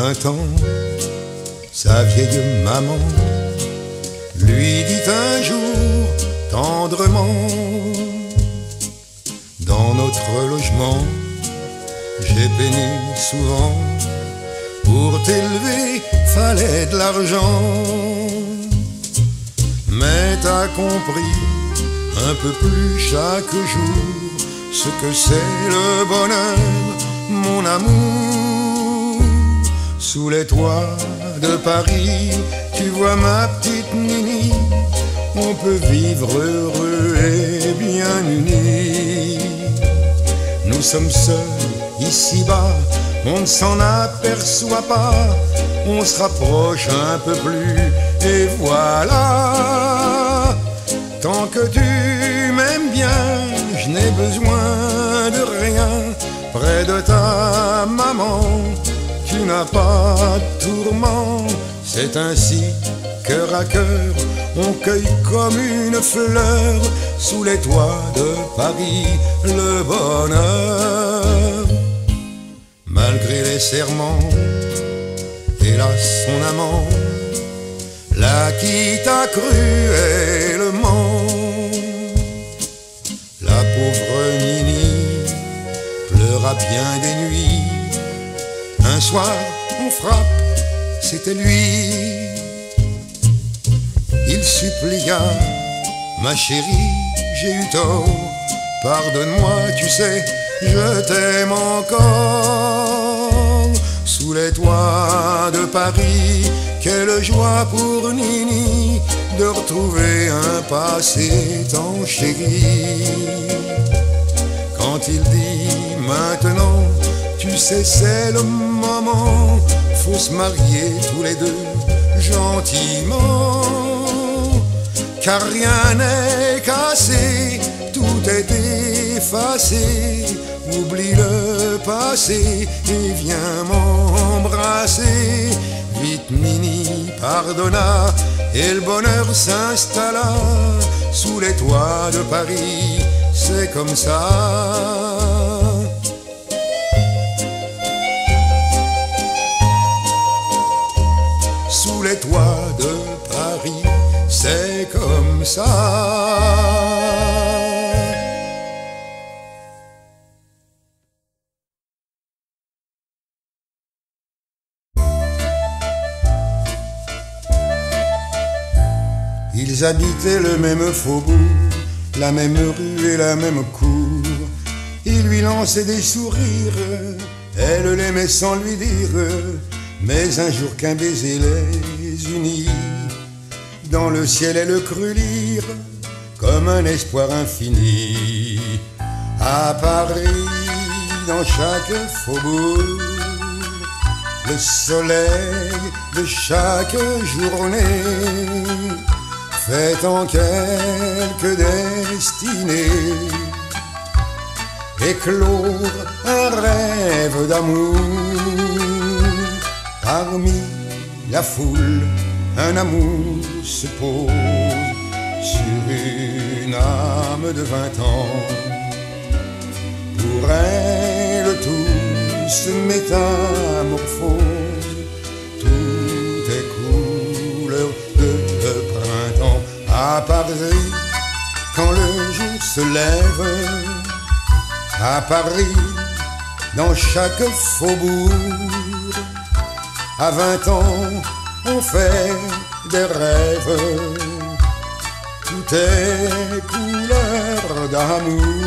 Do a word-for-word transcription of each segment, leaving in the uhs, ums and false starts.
vingt ans, sa vieille maman lui dit un jour tendrement: dans notre logement, j'ai peiné souvent, pour t'élever, fallait de l'argent. Mais t'as compris un peu plus chaque jour ce que c'est le bonheur, mon amour. Sous les toits de Paris, tu vois ma petite Nini, on peut vivre heureux et bien unis. Nous sommes seuls ici-bas, on ne s'en aperçoit pas, on se rapproche un peu plus et voilà. Tant que tu m'aimes bien, je n'ai besoin de rien. Près de ta maman, tu n'as pas de tourment. C'est ainsi, cœur à cœur, on cueille comme une fleur sous les toits de Paris le bonheur. Malgré les serments, hélas son amant la quitte cruellement. La pauvre Nini pleura bien des nuits. Un soir on frappe, c'était lui. Il supplia: ma chérie, j'ai eu tort, pardonne-moi, tu sais, je t'aime encore. Sous les toits de Paris, quelle joie pour Nini de retrouver un passé tant chéri. Quand il dit maintenant, tu sais c'est le moment, faut se marier tous les deux gentiment. Car rien n'est cassé, tout est effacé. Oublie le passé et viens m'embrasser. Vite Nini pardonna et le bonheur s'installa sous les toits de Paris, c'est comme ça. Sous les toits de Paris, c'est comme ça. Ils habitaient le même faubourg, la même rue et la même cour. Il lui lançait des sourires, elle l'aimait sans lui dire. Mais un jour qu'un baiser les unit, dans le ciel elle crut lire comme un espoir infini. À Paris, dans chaque faubourg, le soleil de chaque journée fait en quelques destinées éclore un rêve d'amour. Parmi la foule, un amour se pose sur une âme de vingt ans. Pour elle, tout se métamorphose, tout est couleur de printemps. À Paris, quand le jour se lève, à Paris, dans chaque faubourg, à vingt ans, on fait des rêves, tout est couleur d'amour.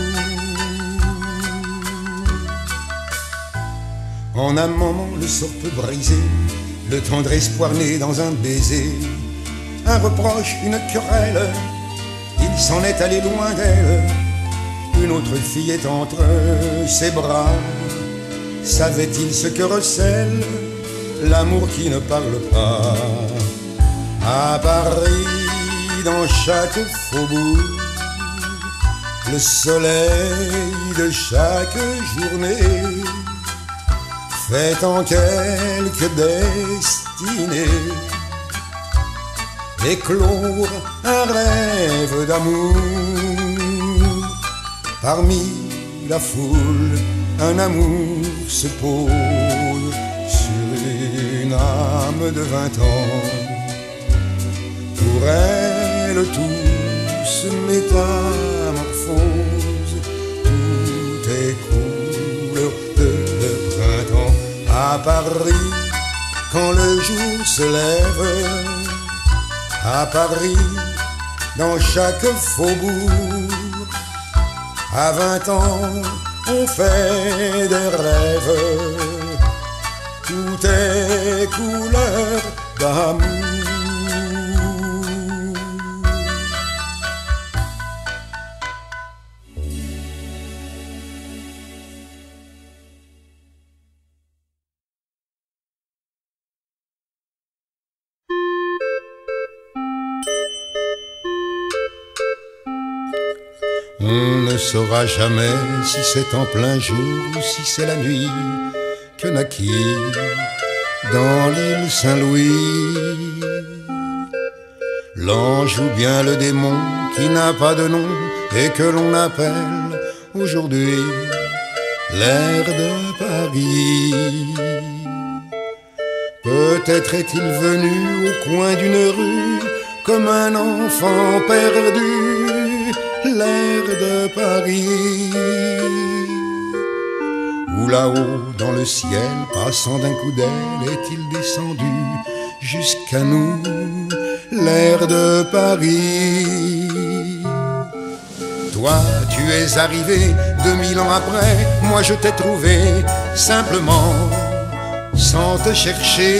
En un moment, le sort peut briser le tendre espoir né dans un baiser. Un reproche, une querelle, il s'en est allé loin d'elle. Une autre fille est entre ses bras. Savait-il ce que recèle l'amour qui ne parle pas? À Paris, dans chaque faubourg, le soleil de chaque journée fait en quelques destinées éclore un rêve d'amour. Parmi la foule, un amour se pose sur une âme de vingt ans. Pour elle tout se métamorphose, tout est couleur de printemps. À Paris, quand le jour se lève, à Paris, dans chaque faubourg, à vingt ans, on fait des rêves, tout est couleur d'amour. On ne saura jamais si c'est en plein jour ou si c'est la nuit que naquit dans l'île Saint-Louis l'ange ou bien le démon qui n'a pas de nom et que l'on appelle aujourd'hui l'air de Paris. Peut-être est-il venu au coin d'une rue comme un enfant perdu, l'air de Paris. Ou là-haut dans le ciel, passant d'un coup d'aile, est-il descendu jusqu'à nous, l'air de Paris. Toi, tu es arrivé deux mille ans après, moi je t'ai trouvé simplement, sans te chercher.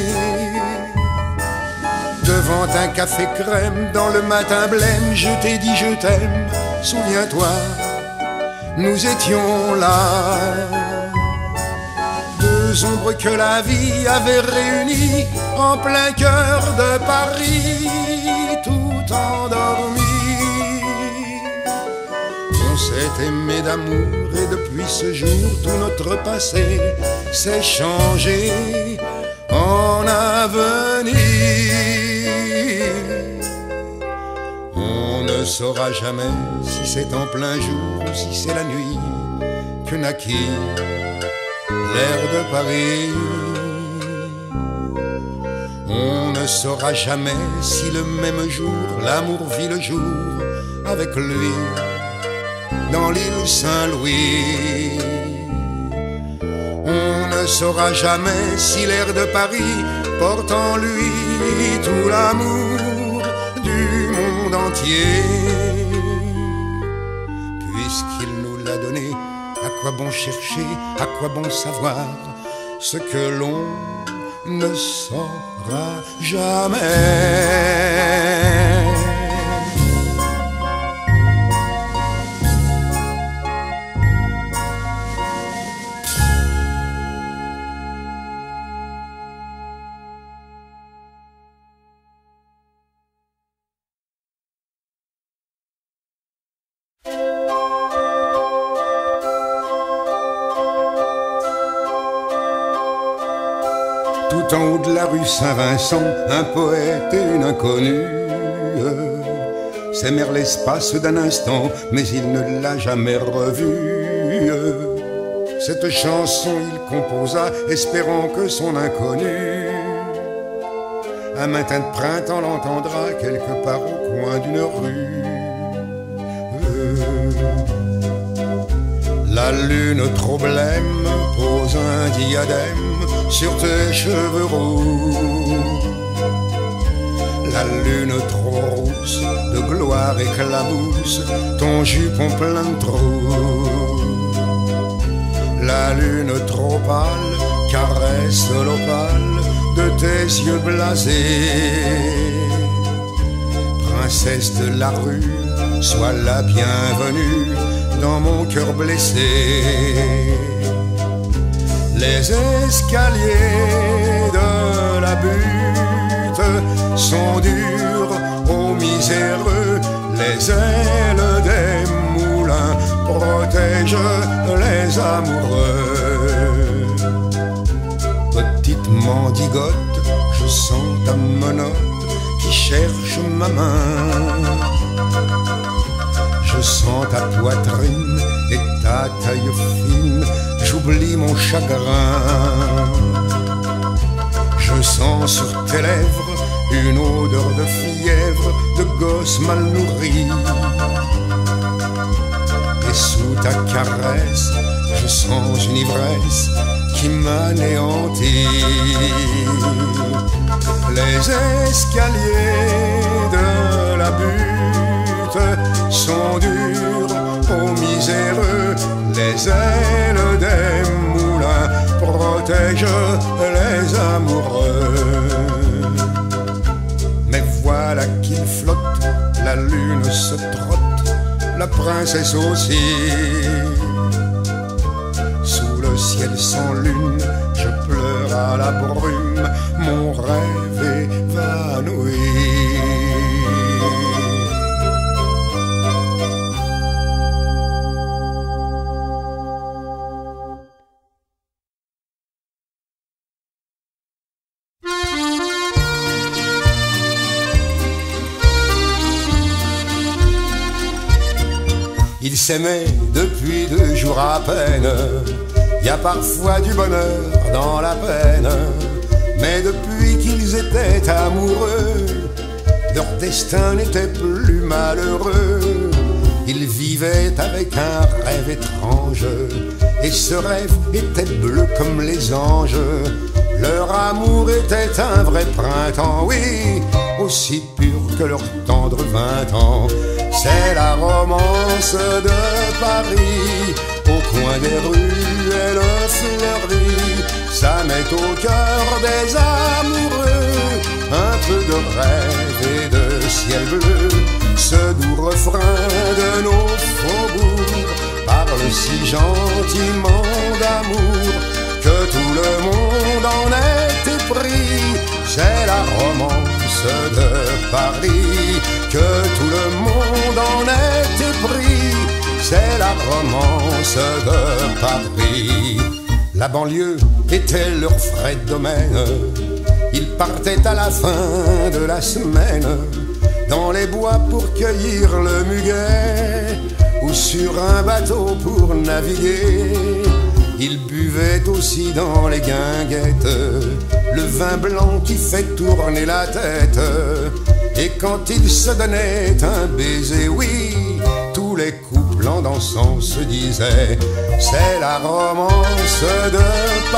Devant un café crème, dans le matin blême, je t'ai dit je t'aime, souviens-toi, nous étions là. Deux ombres que la vie avait réunies en plein cœur de Paris, tout endormi. On s'est aimé d'amour et depuis ce jour, tout notre passé s'est changé en avenir. On ne saura jamais si c'est en plein jour ou si c'est la nuit que naquit l'air de Paris. On ne saura jamais si le même jour l'amour vit le jour avec lui dans l'île Saint-Louis. On ne saura jamais si l'air de Paris porte en lui tout l'amour du monde entier. Puisqu'il nous l'a donné, à quoi bon chercher, à quoi bon savoir ce que l'on ne saura jamais. Tout en haut de la rue Saint-Vincent, un poète et une inconnue s'aimèrent l'espace d'un instant, mais il ne l'a jamais revue. Cette chanson il composa, espérant que son inconnue un matin de printemps l'entendra quelque part au coin d'une rue. La lune trop blême pose un diadème sur tes cheveux roux. La lune trop rousse de gloire éclabousse ton jupon plein de trous. La lune trop pâle caresse l'opale de tes yeux blasés. Princesse de la rue, sois la bienvenue dans mon cœur blessé. Les escaliers de la butte sont durs aux miséreux. Les ailes des moulins protègent les amoureux. Petite mendigote, je sens ta menotte qui cherche ma main. Je sens ta poitrine et ta taille fine, j'oublie mon chagrin. Je Je sens sur tes lèvres une odeur de fièvre, de gosse mal nourri. Et sous ta caresse, je sens une ivresse qui m'anéantit. Les escaliers de la butte sont durs aux miséreux, les ailes des moulins protègent les amoureux. Mais voilà qu'il flotte, la lune se trotte, la princesse aussi. Sous le ciel sans lune, je pleure à la brume, mon rêve évanoui. Ils s'aimaient depuis deux jours à peine. Y a parfois du bonheur dans la peine. Mais depuis qu'ils étaient amoureux, leur destin n'était plus malheureux. Ils vivaient avec un rêve étrange, et ce rêve était bleu comme les anges. Leur amour était un vrai printemps, oui, aussi pur que leur tendre vingt ans. C'est la romance de Paris, au coin des rues elle fleurit. Ça met au cœur des amoureux un peu de rêve et de ciel bleu. Ce doux refrain de nos faubourgs parle si gentiment d'amour que tout le monde en est épris. C'est la romance de Paris, que tout le monde en est épris. C'est la romance de Paris. La banlieue était leur vrai domaine. Ils partaient à la fin de la semaine dans les bois pour cueillir le muguet, ou sur un bateau pour naviguer. Ils buvaient aussi dans les guinguettes le vin blanc qui fait tourner la tête. Et quand ils se donnaient un baiser, oui, tous les couples en dansant se disaient: c'est la romance de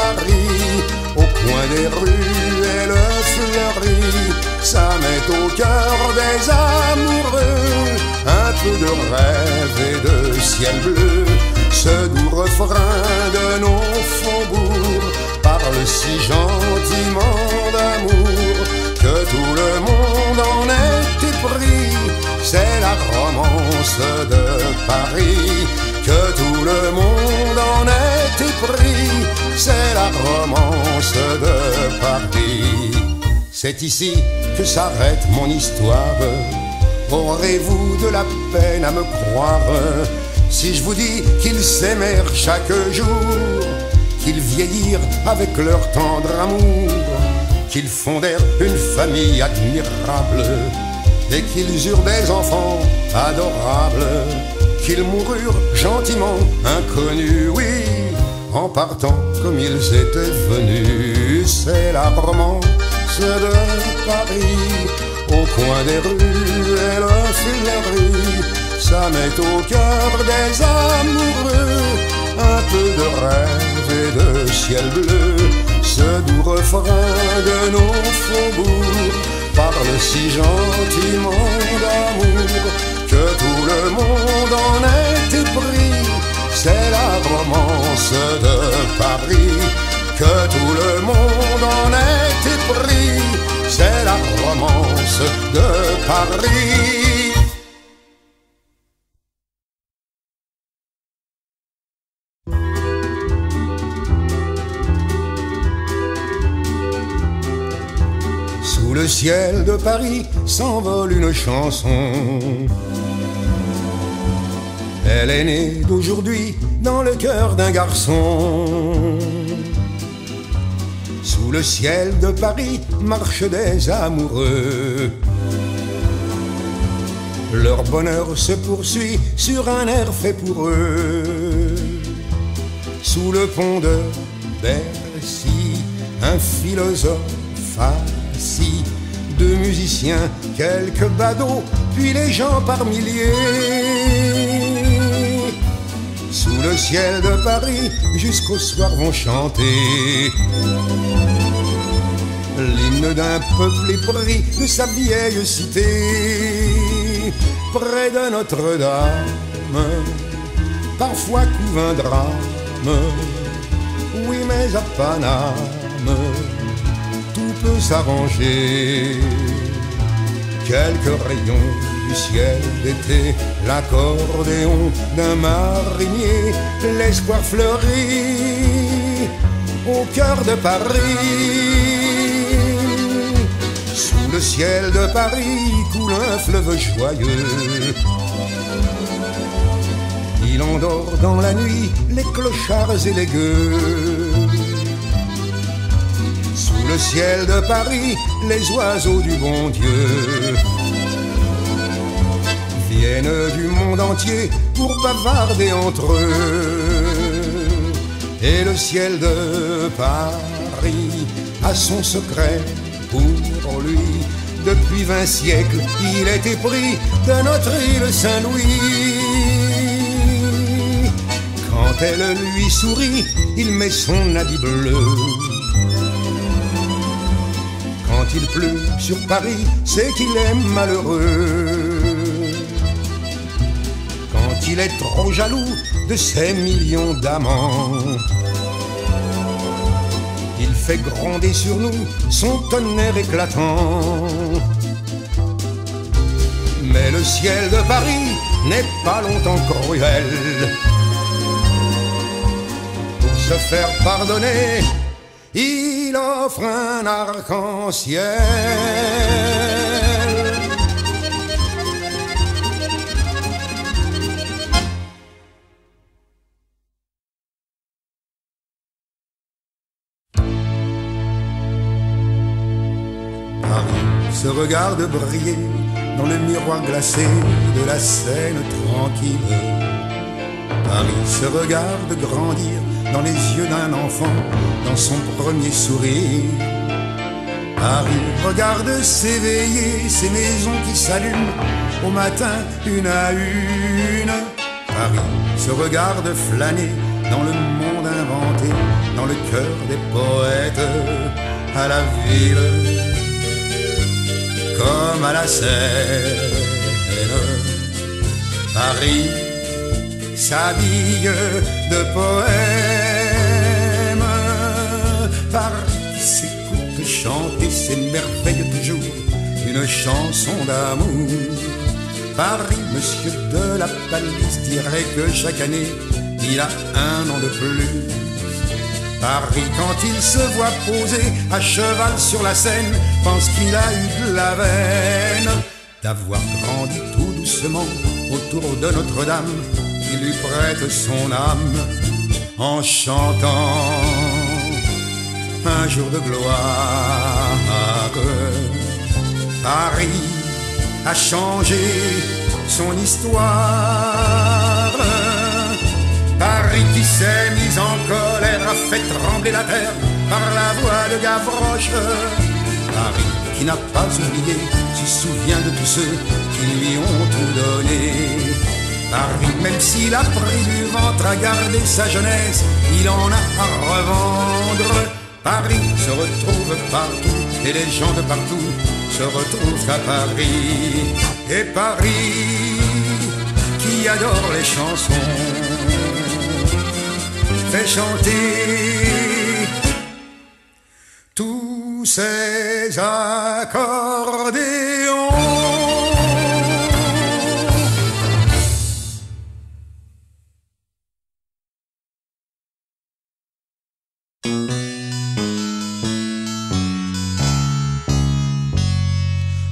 Paris, au coin des rues elle fleurit. Ça met au cœur des amoureux un peu de rêve et de ciel bleu. Ce doux refrain de nos faubourgs parle si gentiment d'amour que tout le monde en est épris. C'est la romance de Paris, que tout le monde en est épris. C'est la romance de Paris. C'est ici que s'arrête mon histoire. Aurez-vous de la peine à me croire si je vous dis qu'ils s'aimèrent chaque jour, qu'ils vieillirent avec leur tendre amour, qu'ils fondèrent une famille admirable et qu'ils eurent des enfants adorables, qu'ils moururent gentiment inconnus, oui, en partant comme ils étaient venus. C'est la romance de Paris, au coin des rues elle fleurit. Ça met au cœur des amoureux un peu de rêve et de ciel bleu. Ce doux refrain de nos faubourgs parle si gentiment d'amour que tout le monde en est épris. C'est la romance de Paris, que tout le monde en est épris. C'est la romance de Paris. Sous le ciel de Paris s'envole une chanson. Elle est née d'aujourd'hui dans le cœur d'un garçon. Sous le ciel de Paris marchent des amoureux. Leur bonheur se poursuit sur un air fait pour eux. Sous le pont de Bercy, un philosophe ici. Deux musiciens, quelques badauds, puis les gens par milliers. Sous le ciel de Paris, jusqu'au soir vont chanter l'hymne d'un peuple épris de sa vieille cité. Près de Notre-Dame, parfois couve un drame. Oui, mais à Paname, tout peut s'arranger. Quelques rayons du ciel d'été, l'accordéon d'un marinier, l'espoir fleurit au cœur de Paris. Sous le ciel de Paris coule un fleuve joyeux. Il endort dans la nuit les clochards et les gueux. Sous le ciel de Paris, les oiseaux du bon Dieu viennent du monde entier pour bavarder entre eux. Et le ciel de Paris a son secret pour lui. Depuis vingt siècles, il est épris de notre île Saint-Louis. Quand elle lui sourit, il met son habit bleu. Quand il pleut sur Paris, c'est qu'il est malheureux. Quand il est trop jaloux de ses millions d'amants, il fait gronder sur nous son tonnerre éclatant. Mais le ciel de Paris n'est pas longtemps cruel. Pour se faire pardonner, il offre un arc-en-ciel. Paris se regarde briller dans le miroir glacé de la Seine tranquille. Paris se regarde grandir dans les yeux d'un enfant, dans son premier sourire. Paris regarde s'éveiller ces maisons qui s'allument au matin une à une. Paris se regarde flâner dans le monde inventé, dans le cœur des poètes, à la ville comme à la Seine. Paris s'habille de poèmes. Paris qui s'écoute chanter ses merveilles toujours, une chanson d'amour. Paris, monsieur de la Palisse dirait que chaque année il a un an de plus. Paris, quand il se voit poser à cheval sur la Seine, pense qu'il a eu de la veine d'avoir grandi tout doucement autour de Notre-Dame, qui lui prête son âme en chantant un jour de gloire. Paris a changé son histoire. Paris qui s'est mis en colère a fait trembler la terre par la voix de Gavroche. Paris qui n'a pas oublié se souvient de tous ceux qui lui ont tout donné. Paris, même s'il a pris du ventre à garder sa jeunesse, il en a à revendre. Paris se retrouve partout et les gens de partout se retrouvent à Paris. Et Paris qui adore les chansons fait chanter tous ces accordéons.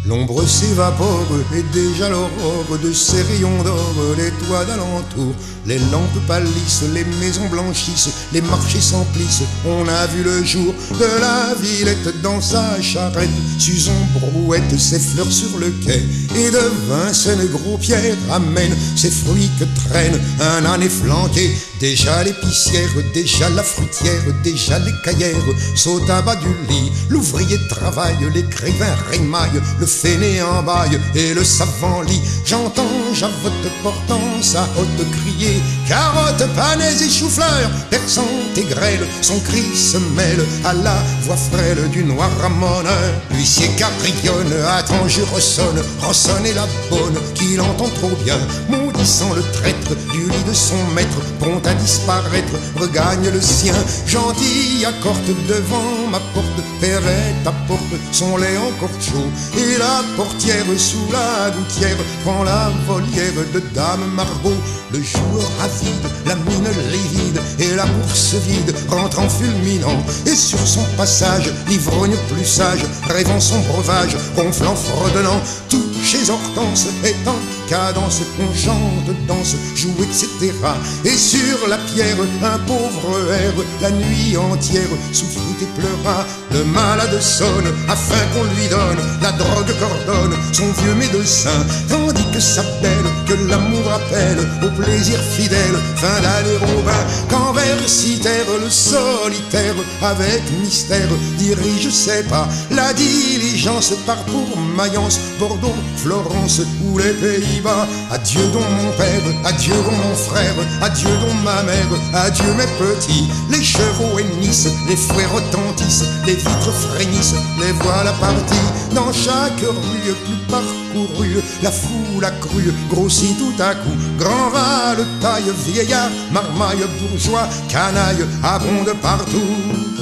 L'ombre s'évapore et déjà l'aurore de ses rayons d'or, les toits d'alentour, les lampes pâlissent, les maisons blanchissent, les marchés s'emplissent. On a vu le jour de la Villette dans sa charrette, Susan brouette ses fleurs sur le quai, et de Vincennes gros Pierre amène ses fruits que traîne un âne efflanqué. Déjà l'épicière, déjà la fruitière, déjà les caillères sautent à bas du lit. L'ouvrier travaille, l'écrivain rémaille, le fainéant baille et le savant lit. J'entends Javotte portant sa haute criée, carottes, panais et choux-fleurs, perçant et grêle, son cri se mêle à la voix frêle du noir ramoneur. L'huissier carillonne, attend, je ressonne, ressonne et la bonne, qu'il entend trop bien, maudissant le traître du lit de son maître, prompt à disparaître, regagne le sien. Gentil accorte devant ma porte, Perrette apporte son lait encore chaud, et la portière sous la gouttière prend la volière de Dame Margot. Le jour avide, la mine livide et la bourse vide rentre en fulminant, et sur son passage l'ivrogne plus sage, rêvant son breuvage, ronflant fredonnant, tout chez Hortense est en cadence, qu'on chante, danse, joue, et cetera. Et sur la pierre un pauvre air, la nuit entière souffrit et pleura. Le malade sonne afin qu'on lui donne la drogue qu'ordonne son vieux médecin, tandis que sa belle, que l'amour appelle au plaisir fidèle, fin d'aller au bain. Quand vers Citerre le solitaire avec mystère dirige ses pas, la diligence part pour Mayence, Bordeaux, Florence ou les Pays-Bas. Adieu donc mon père, adieu donc mon frère, adieu donc ma mère, adieu mes petits. Les chevaux hennissent, les fouets retentissent, les vitres frémissent, les voilà partis. Dans chaque rue plus parcourue, la foule accrue grossit tout à coup. Grand val, taille, vieillard, marmaille, bourgeois, canaille abondent partout.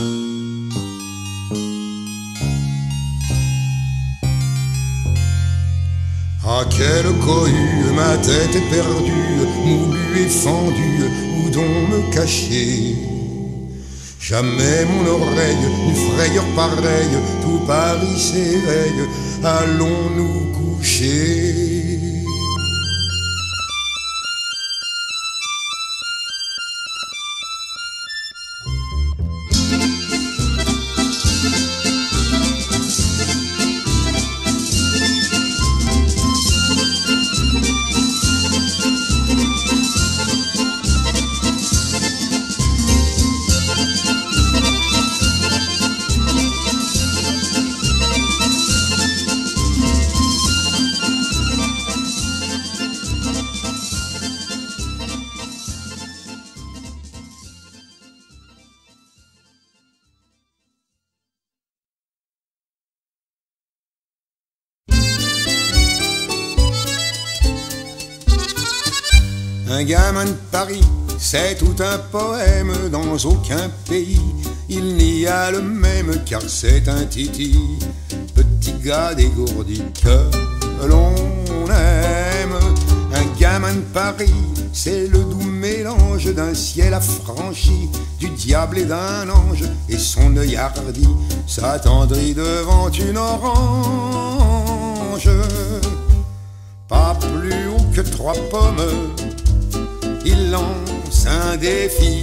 À quelle cohue ma tête est perdue, moulue et fendue, où donc me cacher? Jamais mon oreille n'eut frayeur pareille, tout Paris s'éveille, allons nous coucher. Un gamin de Paris, c'est tout un poème, dans aucun pays il n'y a le même, car c'est un titi, petit gars dégourdi que l'on aime. Un gamin de Paris, c'est le doux mélange d'un ciel affranchi, du diable et d'un ange, et son œil hardi s'attendrit devant une orange. Pas plus haut que trois pommes, il lance un défi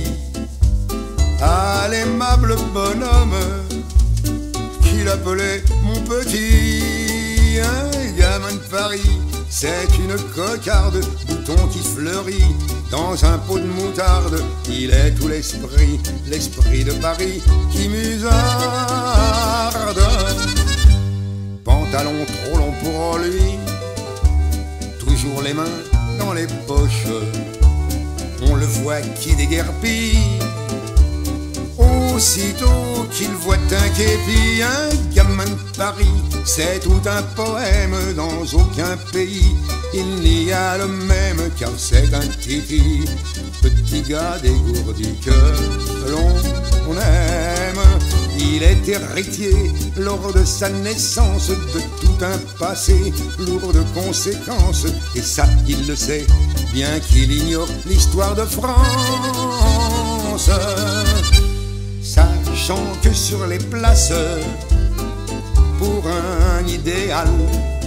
à l'aimable bonhomme qu'il appelait mon petit. Un gamin de Paris, c'est une cocarde, bouton qui fleurit dans un pot de moutarde. Il est tout l'esprit, l'esprit de Paris qui musarde. Pantalon trop long pour lui, toujours les mains dans les poches, on le voit qui déguerpit. Aussitôt qu'il voit un képi, un gamin de Paris, c'est tout un poème, dans aucun pays il n'y a le même, car c'est un titi, petit gars dégourdi que l'on aime. Il est héritier lors de sa naissance de tout un passé lourd de conséquences, et ça il le sait, bien qu'il ignore l'histoire de France. Sachant que sur les places, pour un idéal,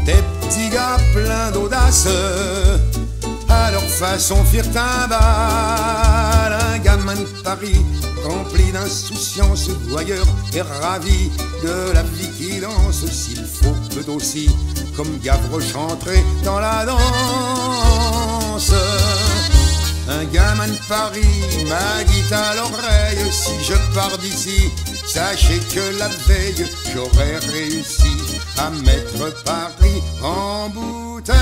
Des petits gars pleins d'audace, à leur façon firent un bal. Un gamin de Paris rempli d'insouciance, voyeur et ravi de la vie qui danse. S'il faut peut aussi, comme Gavroche, entrer dans la danse. Un gamin de Paris m'a dit à l'oreille: si je pars d'ici, sachez que la veille j'aurais réussi à mettre Paris en bouteille.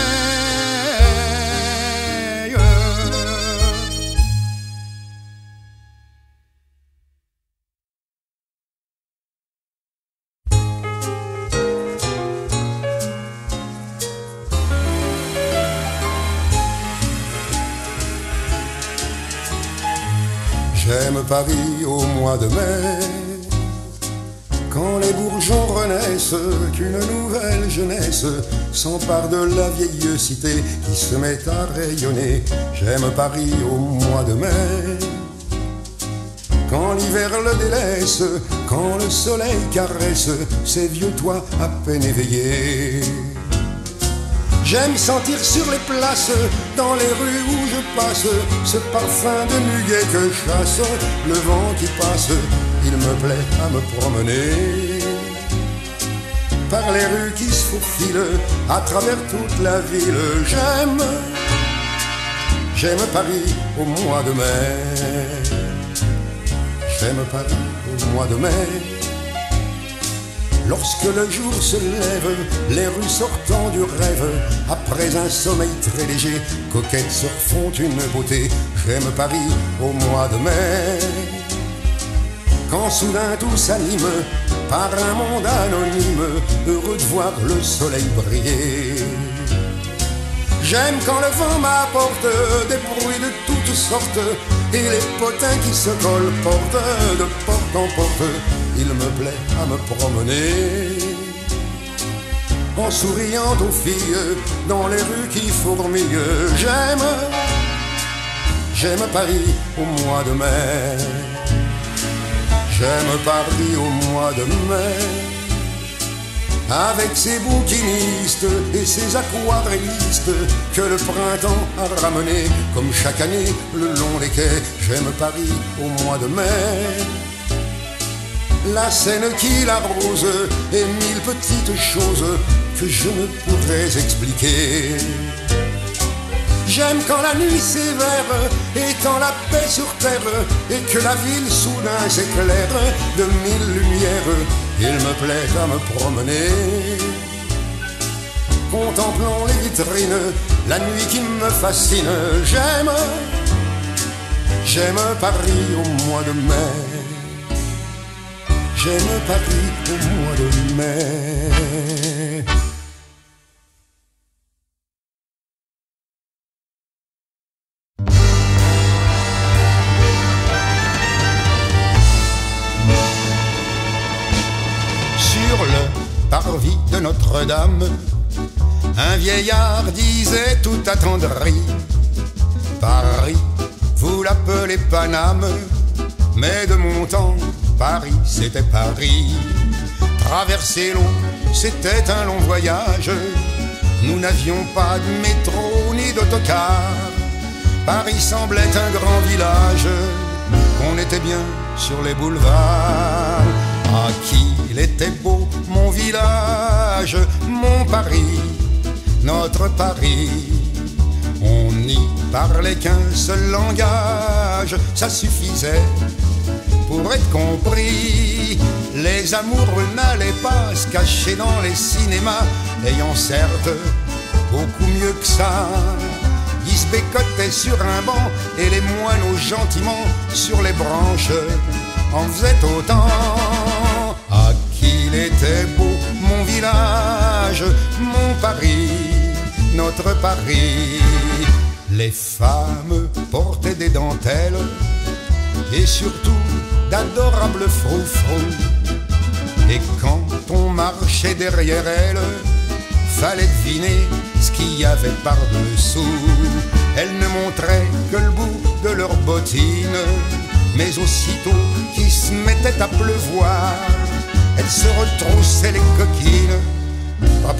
J'aime Paris au mois de mai, quand les bourgeons renaissent, qu'une nouvelle jeunesse s'empare de la vieille cité qui se met à rayonner. J'aime Paris au mois de mai, quand l'hiver le délaisse, quand le soleil caresse ces vieux toits à peine éveillés. J'aime sentir sur les places, dans les rues où je passe, ce parfum de muguet que chasse le vent qui passe. Il me plaît à me promener par les rues qui se faufilent à travers toute la ville. J'aime, j'aime Paris au mois de mai. J'aime Paris au mois de mai. Lorsque le jour se lève, les rues sortant du rêve, après un sommeil très léger, coquettes se refont une beauté. J'aime Paris au mois de mai, quand soudain tout s'anime par un monde anonyme, heureux de voir le soleil briller. J'aime quand le vent m'apporte des bruits de toutes sortes, et les potins qui se colportent de porte en porte. Il me plaît à me promener en souriant aux filles dans les rues qui fourmillent. J'aime, j'aime Paris au mois de mai. J'aime Paris au mois de mai, avec ses bouquinistes et ses aquarellistes que le printemps a ramenés comme chaque année le long des quais. J'aime Paris au mois de mai, la Seine qui l'arrose et mille petites choses que je ne pourrais expliquer. J'aime quand la nuit s'éveille, étend la paix sur terre, et que la ville soudain s'éclaire de mille lumières. Il me plaît à me promener, contemplant les vitrines, la nuit qui me fascine. J'aime, j'aime Paris au mois de mai. J'aime Paris au mois de mai. Sur le parvis de Notre-Dame, un vieillard disait tout attendri: Paris, vous l'appelez Paname, mais de mon temps, Paris, c'était Paris. Traverser l'eau, c'était un long voyage. Nous n'avions pas de métro ni d'autocar. Paris semblait un grand village. On était bien sur les boulevards. Ah, qu'il était beau, mon village, mon Paris, notre Paris. On n'y parlait qu'un seul langage, ça suffisait pour être compris. Les amoureux n'allaient pas se cacher dans les cinémas, ayant certes beaucoup mieux que ça. Ils se bécotaient sur un banc et les moineaux gentiment sur les branches en faisaient autant. Ah, qu'il était beau, mon village, mon Paris, notre Paris. Les femmes portaient des dentelles et surtout d'adorables froufrous. Et quand on marchait derrière elles, fallait deviner ce qu'il y avait par-dessous. Elles ne montraient que le bout de leurs bottines, mais aussitôt qu'il se mettait à pleuvoir, elles se retroussaient les coquines. Pas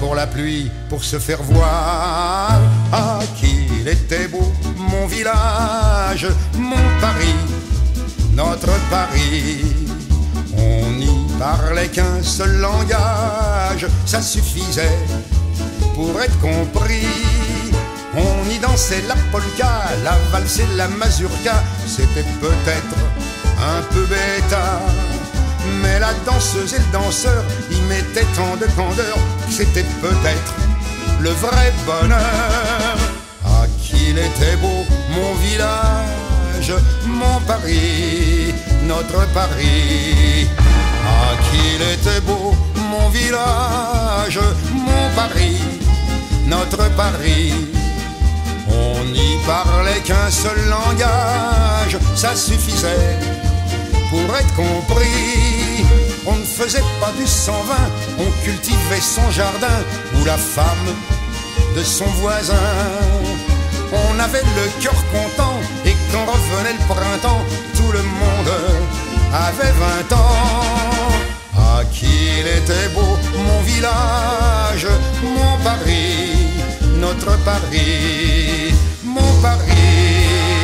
pour la pluie, pour se faire voir. Ah, qu'il était beau, mon village, mon Paris, notre Paris. On n'y parlait qu'un seul langage, ça suffisait pour être compris. On y dansait la polka, la valse et la mazurka. C'était peut-être un peu bêta, mais la danseuse et le danseur y mettaient tant de candeur que c'était peut-être le vrai bonheur. Ah, qu'il était beau, mon village, mon Paris, notre Paris. Ah, qu'il était beau, mon village, mon Paris, notre Paris. On n'y parlait qu'un seul langage, ça suffisait pour être compris. On ne faisait pas du cent vingt, on cultivait son jardin ou la femme de son voisin. On avait le cœur content et quand revenait le printemps, tout le monde avait vingt ans. Ah, qu'il était beau, mon village, mon Paris, notre Paris, mon Paris,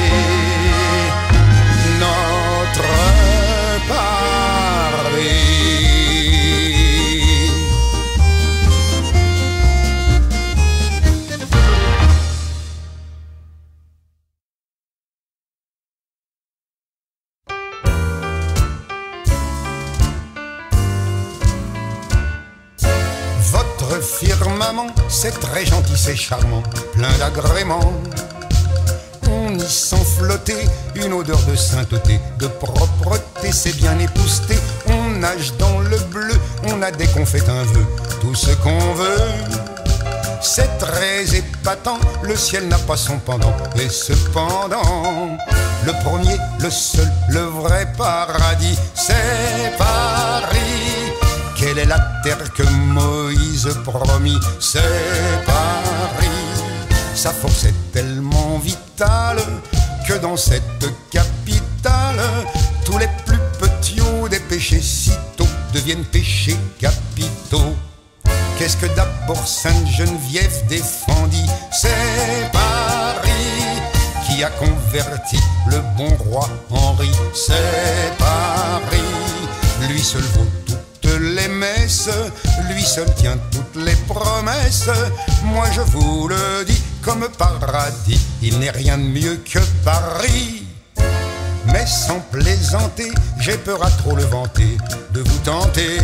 notre Paris. Votre firmament, c'est très gentil, c'est charmant, plein d'agréments. On y sent flotter une odeur de sainteté, de propreté, c'est bien épousseté. On nage dans le bleu, on a dès qu'on fait un vœu, tout ce qu'on veut. C'est très épatant, le ciel n'a pas son pendant. Et cependant, le premier, le seul, le vrai paradis, c'est Paris. Quelle est la terre que Moïse promit? C'est Paris. Sa force est tellement vitale que dans cette capitale, tous les plus petits hauts des péchés sitôt deviennent péchés capitaux. Qu'est-ce que d'abord Sainte-Geneviève défendit? C'est Paris qui a converti le bon roi Henri. C'est Paris, lui seul vaut toutes les messes, lui seul tient toutes les promesses. Moi je vous le dis comme paradis, il n'est rien de mieux que Paris. Mais sans plaisanter, j'ai peur à trop le vanter, de vous tenter.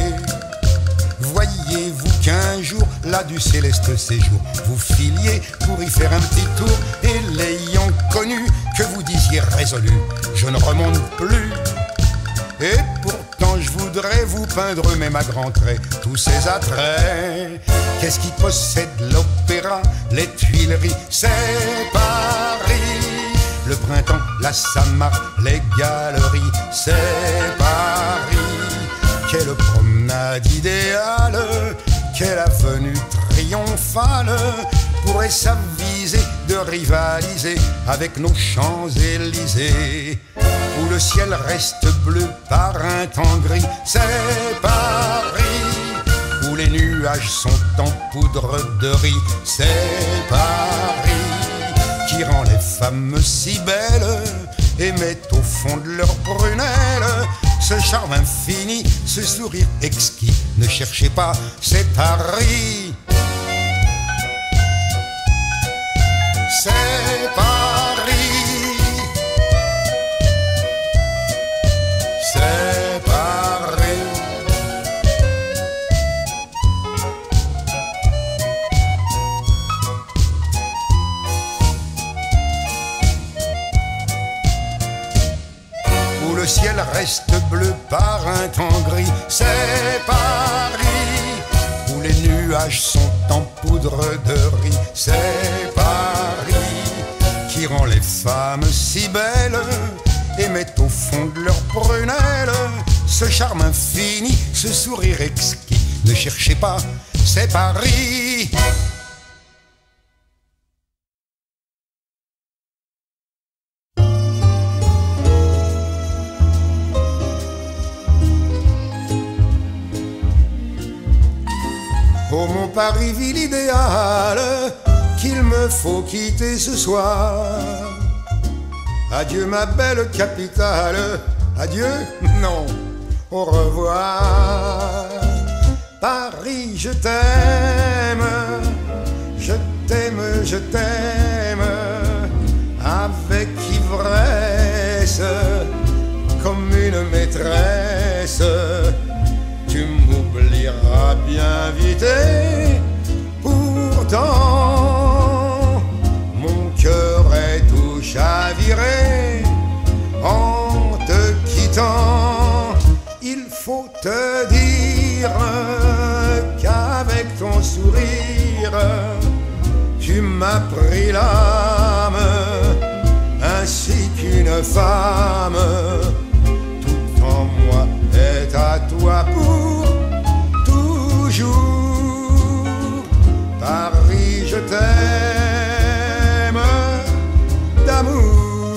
Voyez-vous qu'un jour, là du céleste séjour, vous filiez pour y faire un petit tour, et l'ayant connu, que vous disiez résolu, je ne remonte plus. Et pourtant je voudrais vous peindre même à grands traits tous ces attraits. Qu'est-ce qui possède l'opéra, les Tuileries? C'est Paris. Le printemps, la Samarre, les galeries, c'est Paris. Quelle promenade idéale, quelle avenue triomphale pourrait s'aviser de rivaliser avec nos Champs-Élysées, où le ciel reste bleu par un temps gris. C'est Paris, où les nuages sont en poudre de riz. C'est Paris, qui rend les femmes si belles et met au fond de leurs prunelles ce charme infini, ce sourire exquis. Ne cherchez pas, c'est Paris. C'est Paris. C'est Paris. Où le ciel reste bleu par un temps gris. C'est Paris, où les nuages sont en poudre de riz. C'est Paris, qui rend les femmes si belles et met au fond de leurs prunelles ce charme infini, ce sourire exquis. Ne cherchez pas, c'est Paris. Oh mon mon Paris, ville idéale, qu'il me faut quitter ce soir. Adieu ma belle capitale, adieu, non, au revoir. Paris, je t'aime, je t'aime, je t'aime, avec ivresse, comme une maîtresse. Tu m'oublieras bien vite et pourtant mon cœur est tout chaviré en te quittant. Il faut te dire qu'avec ton sourire tu m'as pris l'âme ainsi qu'une femme. Tout en moi est à toi pour toujours. Paris, je t'aime d'amour.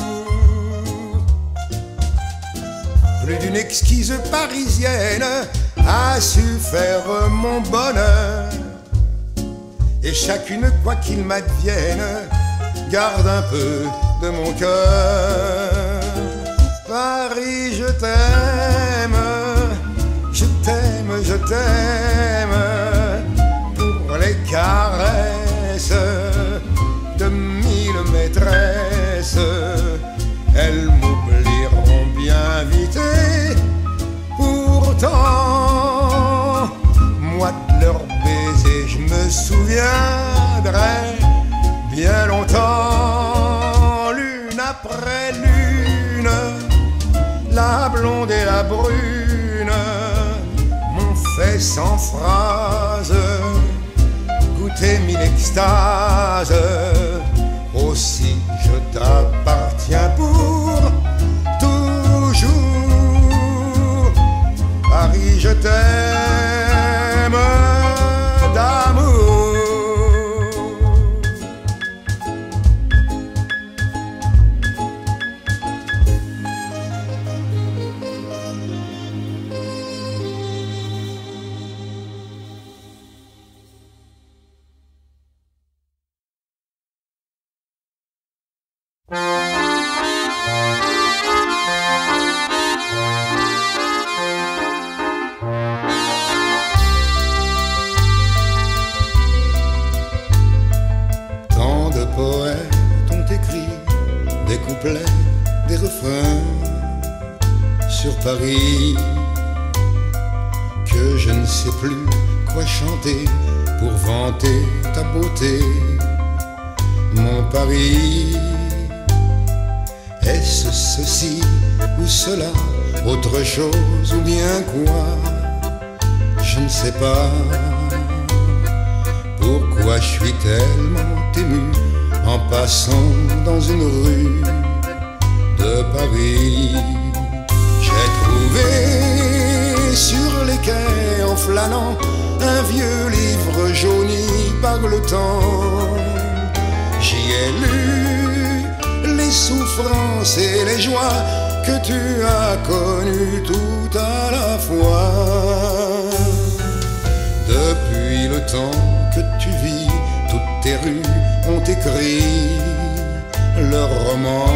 Plus d'une exquise parisienne a su faire mon bonheur, et chacune, quoi qu'il m'advienne, garde un peu de mon cœur. Paris, je t'aime, je t'aime, je t'aime, pour les caresses de mille maîtresses. Elles m'oublieront bien vite et pourtant moi de leur baiser je me souviendrai bien longtemps. L'une après l'une, la blonde et la brune m'ont fait sans phrase goûter mille extases. Aussi je t'appartiens pour toujours. Paris, je t'aime d'amour. Tant de poètes ont écrit des couplets, des refrains sur Paris, que je ne sais plus quoi chanter pour vanter ta beauté. Mon Paris, est-ce ceci ou cela, autre chose ou bien quoi? Je ne sais pas pourquoi je suis tellement ému en passant dans une rue de Paris. J'ai trouvé sur les quais en flânant un vieux livre jauni par le temps. J'y ai lu les souffrances et les joies que tu as connues tout à la fois. Depuis le temps que tu vis, toutes tes rues ont écrit leur roman,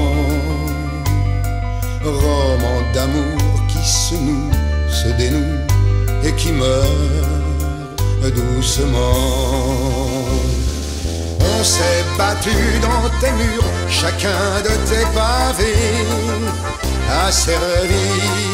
roman d'amour qui se noue, se dénoue et qui meurt doucement. On s'est battu dans tes murs, chacun de tes pavés a servi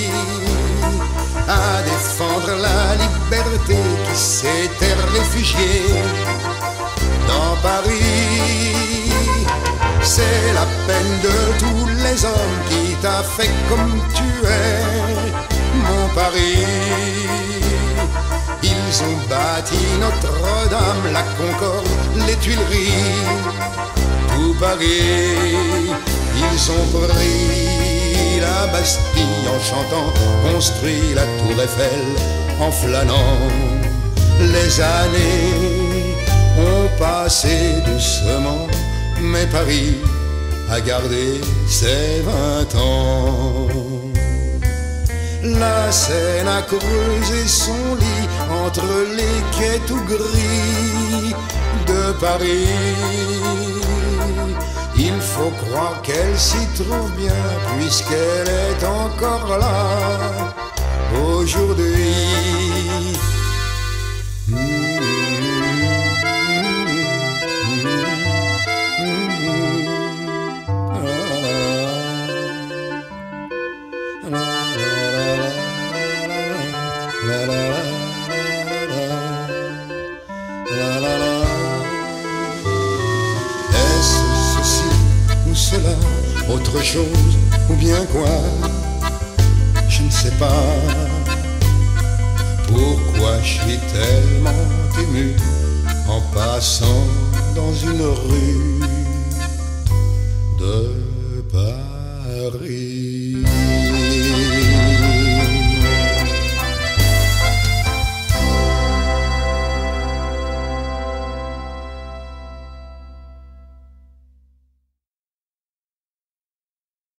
à défendre la liberté qui s'était réfugiée dans Paris. C'est la peine de tous les hommes qui t'a fait comme tu es, mon Paris. Ils ont bâti Notre-Dame, la Concorde, les Tuileries, tout Paris. Ils ont pris la Bastille en chantant, construit la Tour Eiffel en flânant. Les années ont passé doucement, mais Paris a gardé ses vingt ans. La Seine a creusé son lit en entre les quais tout gris de Paris. Il faut croire qu'elle s'y trouve bien, puisqu'elle est encore là aujourd'hui. Est-ce ceci ou cela, autre chose ou bien quoi? Je ne sais pas. Pourquoi je suis tellement ému en passant dans une rue de Paris?